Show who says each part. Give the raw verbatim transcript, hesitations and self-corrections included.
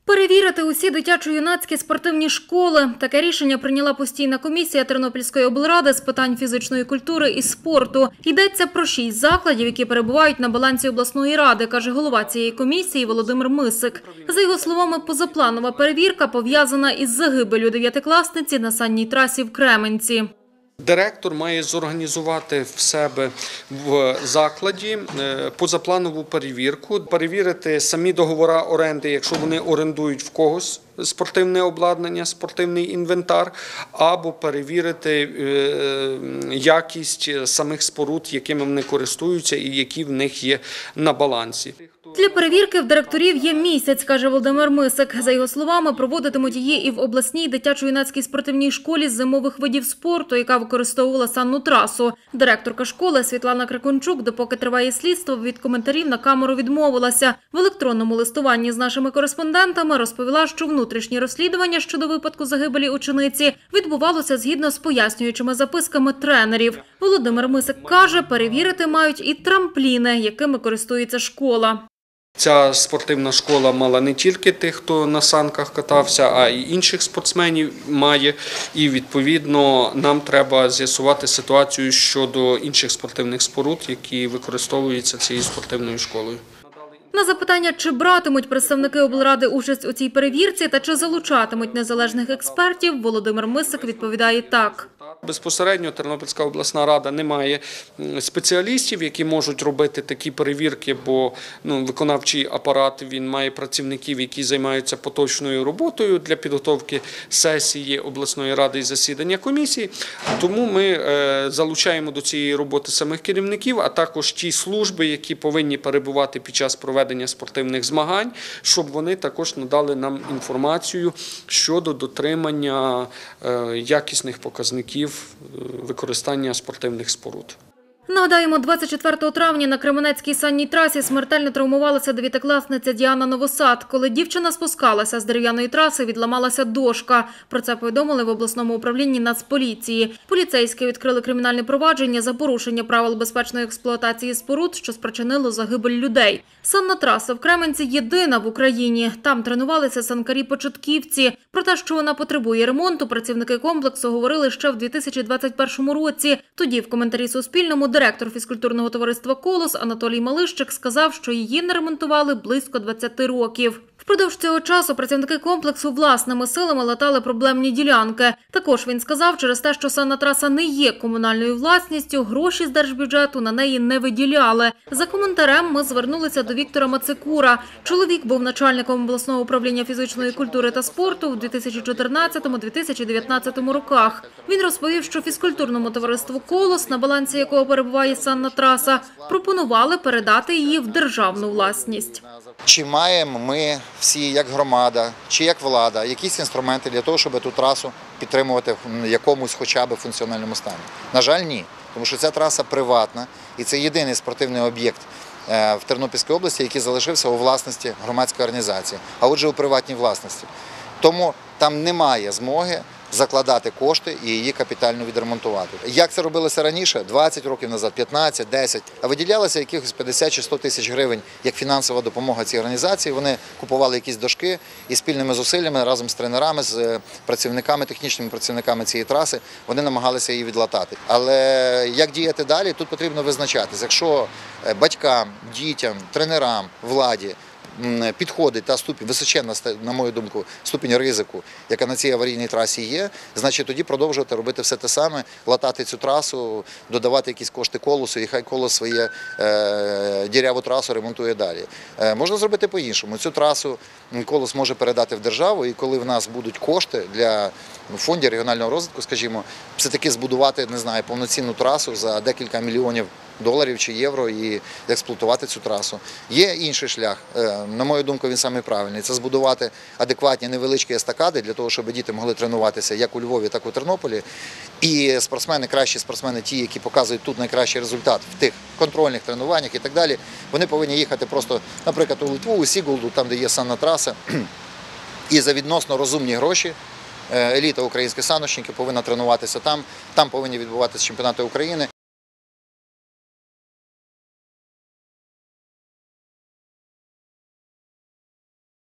Speaker 1: Перевірити усі дитячо-юнацькі спортивні школи. Таке рішення прийняла постійна комісія Тернопільської облради з питань фізичної культури і спорту. Йдеться про шість закладів, які перебувають на балансі обласної ради, каже голова цієї комісії Володимир Мисик. За його словами, позапланова перевірка пов'язана із загибеллю дев'ятикласниці на санній трасі в Кременці.
Speaker 2: Директор має зорганізувати в себе в закладі позапланову перевірку, перевірити самі договори оренди, якщо вони орендують в когось спортивне обладнання, спортивний інвентар, або перевірити якість самих споруд, якими вони користуються і які в них є на балансі.
Speaker 1: Для перевірки в директорів є місяць, каже Володимир Мисик. За його словами, проводитимуть її і в обласній дитячо-юнацькій спортивній школі з зимових видів спорту, яка використовувала санну трасу. Директорка школи Світлана Крикунчук, допоки триває слідство, від коментарів на камеру відмовилася. В електронному листуванні з нашими кореспондентами розповіла, що внутрішнє розслідування щодо випадку загибелі учениці відбувалося згідно з пояснюючими записками тренерів. Володимир Мисик каже, перевірити мають і трампліни, якими користується школа.
Speaker 2: Ця спортивна школа мала не тільки тих, хто на санках катався, а й інших спортсменів має. І, відповідно, нам треба з'ясувати ситуацію щодо інших спортивних споруд, які використовуються цією спортивною школою.
Speaker 1: На запитання, чи братимуть представники облради участь у цій перевірці та чи залучатимуть незалежних експертів, Володимир Мисик відповідає так.
Speaker 2: Безпосередньо Тернопільська обласна рада не має спеціалістів, які можуть робити такі перевірки, бо ну, виконавчий апарат він має працівників, які займаються поточною роботою для підготовки сесії обласної ради і засідання комісії. Тому ми е, залучаємо до цієї роботи самих керівників, а також ті служби, які повинні перебувати під час проведення спортивних змагань, щоб вони також надали нам інформацію щодо дотримання е, якісних показників використання спортивних споруд.
Speaker 1: Нагадаємо, двадцять четвертого травня на Кременецькій санній трасі смертельно травмувалася дев'ятикласниця Діана Новосад. Коли дівчина спускалася з дерев'яної траси, відламалася дошка. Про це повідомили в обласному управлінні Нацполіції. Поліцейські відкрили кримінальне провадження за порушення правил безпечної експлуатації споруд, що спричинило загибель людей. Санна траса в Кременці єдина в Україні. Там тренувалися санкарі-початківці. Про те, що вона потребує ремонту, працівники комплексу говорили ще в дві тисячі двадцять першому році. Тоді в коментарі Суспільному директор фізкультурного товариства «Колос» Анатолій Малищик сказав, що її не ремонтували близько двадцяти років. Впродовж цього часу працівники комплексу власними силами латали проблемні ділянки. Також він сказав, через те, що санна траса не є комунальною власністю, гроші з держбюджету на неї не виділяли. За коментарем ми звернулися до Віктора Мацикура. Чоловік був начальником обласного управління фізичної культури та спорту в дві тисячі чотирнадцятому - дві тисячі дев'ятнадцятому роках. Він розповів, що фізкультурному товариству «Колос», на балансі якого перебуває санна траса, пропонували передати її в державну власність.
Speaker 3: Чи маємо ми всі, як громада, чи як влада, якісь інструменти для того, щоб ту трасу підтримувати в якомусь хоча б функціональному стані? На жаль, ні. Тому що ця траса приватна і це єдиний спортивний об'єкт в Тернопільській області, який залишився у власності громадської організації, а отже у приватній власності. Тому там немає змоги закладати кошти і її капітально відремонтувати. Як це робилося раніше? двадцять років назад, п'ятнадцять, десять. А виділялося якихось п'ятдесят чи сто тисяч гривень як фінансова допомога цій організації. Вони купували якісь дошки і спільними зусиллями разом з тренерами, з працівниками, технічними працівниками цієї траси, вони намагалися її відлатати. Але як діяти далі, тут потрібно визначатися. Якщо батькам, дітям, тренерам, владі підходить та ступінь, височенна, на мою думку, ступінь ризику, яка на цій аварійній трасі є, значить тоді продовжувати робити все те саме, латати цю трасу, додавати якісь кошти «Колосу», і хай «Колос» своє е, діряву трасу ремонтує далі. Е, можна зробити по-іншому. Цю трасу «Колос» може передати в державу, і коли в нас будуть кошти для фондів регіонального розвитку, скажімо, все-таки збудувати, не знаю, повноцінну трасу за декілька мільйонів доларів чи євро і експлуатувати цю трасу. Є інший шлях, на мою думку, він самий правильний. Це збудувати адекватні невеличкі естакади для того, щоб діти могли тренуватися як у Львові, так і у Тернополі. І спортсмени, кращі спортсмени, ті, які показують тут найкращий результат в тих контрольних тренуваннях і так далі, вони повинні їхати просто, наприклад, у Литву, у Сігулду, там, де є санна траса, і за відносно розумні гроші еліта українських саночників повинна тренуватися там, там повинні відбуватися чемпіонати України.